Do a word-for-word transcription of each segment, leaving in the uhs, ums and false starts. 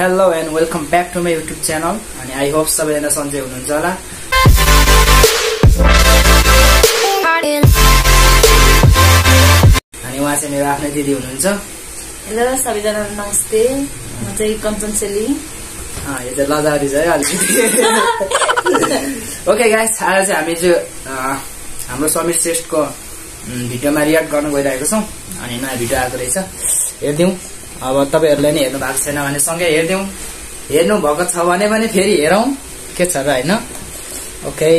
Hello and welcome back to my YouTube channel. And I hope सबैजना सन्चै हुनुहुन्छ होला। अनि उहाँ चाहिँ मेरो आफ्नै दिदी हुनुहुन्छ। हेलो सबैजना नमस्ते, म चाहिँ कञ्चन सेली। अ यो चाहिँ लजारी छ है अलिकति। ओके गाइस, आज चाहिँ हामी चाहिँ हाम्रो समीर श्रेष्ठको भिडियोमा रियाक्ट गर्न गइरहेको छौं। अनि नयाँ भिडियो आएको रहेछ, हेर्दियौं। अब तपाईहरुले नि हेर्नु भएको छैन भने सँगै हेर्दियौं। हेर्नु भएको छ भने पनि फेरि हेरौं के छ र हैन। ओके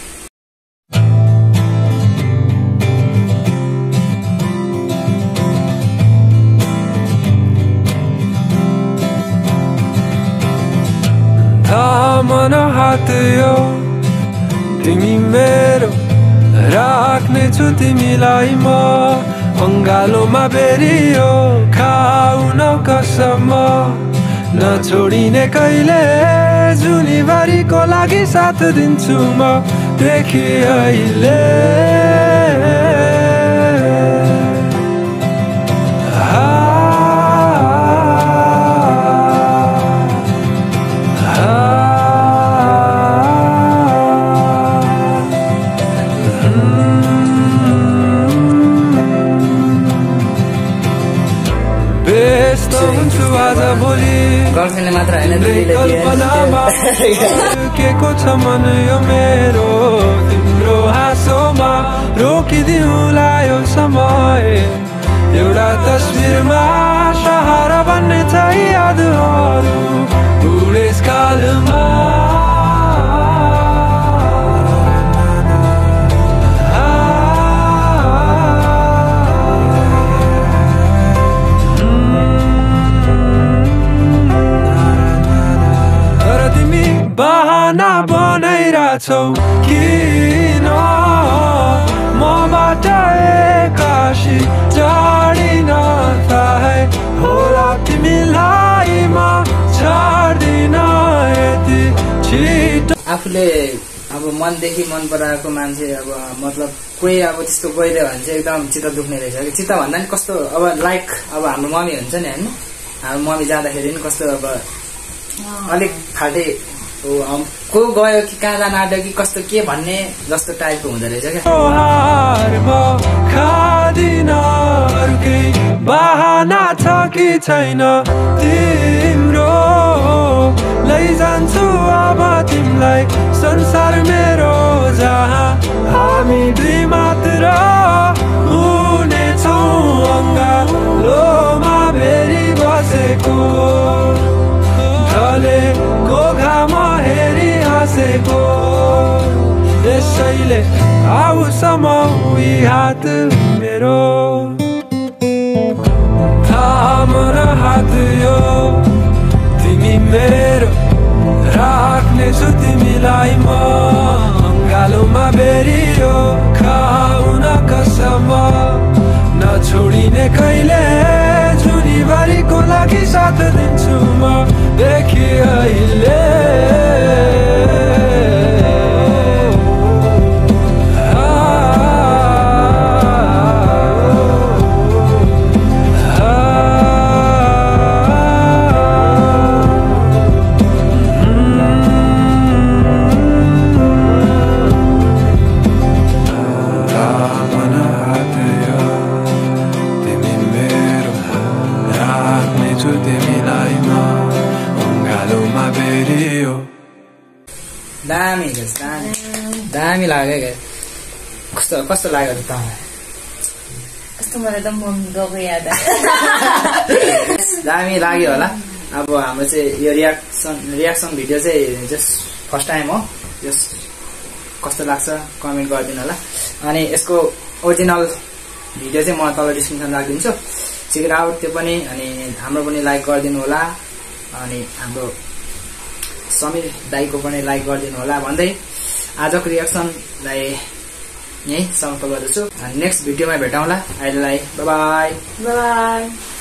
थामन हात यो तिमी मेरो, राख्नेछु तिमीलाई म अंगालोमा बेरियो, खाउन कसम नछोडिने कहिले, जुनीभरिको लागि साथ दिन्छु म देखि अहिले। गर्लफ्रेन्डले मात्र हैन दिदीले के को छ मन यो मेरो, तिम्रो हाँसोमा रोकिदिउँला यो समय, एउटा तस्बिरमा शहर बन्ने छ यादहरू बुढेसकालमा। बहाना बनाइरहेछौ किन मबाट एक्कासी जाडिन थाहै होला, तिमीलाई म छाड्दिन यति छिटो। आफूले अब मनदेखि मन पराएको मान्छे अब मतलब कोही अब त्यस्तो गइदियो भने चाहिँ एकदम चित्त दुख्ने रहेछ कि। चित्त भन्दा नि कस्तो अब लाइक अब हाम्रो मम्मी हुन्छ नि हैन, हाम्रो मम्मी जाँदाखेरि नि कस्तो अब अलिक फाटे को गयो कि कहाँ जान आँट्यो कि कस्तो के भन्ने जस्तो टाइपको हुँदो रहेछ क्या। बहाना छ कि छैन तिम्रो, लैजान्छु अब तिमीलाई संसार मेरो, जहाँ हामी दुई मात्र हुनेछौँ अङ्गालोमा बेरी बसेको, ढलेको घाम हेरी हाँसेको, त्यसैले आऊ समाउी हात मेरो। थामन हात यो तिमी मेरो, राख्नेछु तिमीलाई म अंगालोमा बेरियो, खाउन कसम नछोडिने कहिले, जुनीभरिको लागि साथ दिन्छु म देखि अहिले। दामी दामी दामी लाग्यो क्या। कस्तो कस्तो लाग्यो त मलाई? कस्तो मलाई त मन गएको याद दामी लाग्यो होला। अब हाम्रो चाहिँ यो रियाक्सन रियाक्सन भिडियो चाहिँ जस्ट फर्स्ट टाइम हो। यस कस्तो लाग्छ कमेन्ट गरिदिनु होला। अनि यसको ओरिजिनल भिडियो चाहिँ म तल डिस्क्रिप्सन राखिदिन्छु, चेक आउट त्यो पनि। अनि हाम्रो पनि लाइक गरिदिनु होला, अनि हाम्रो समीर दाईको पनि लाइक गरिदिनु होला भन्दै आजको रियाक्सनलाई यही समाप्त गर्दछु। नेक्स्ट भिडियोमा भेटौँला। अहिलेलाई बाई बाई। बाई।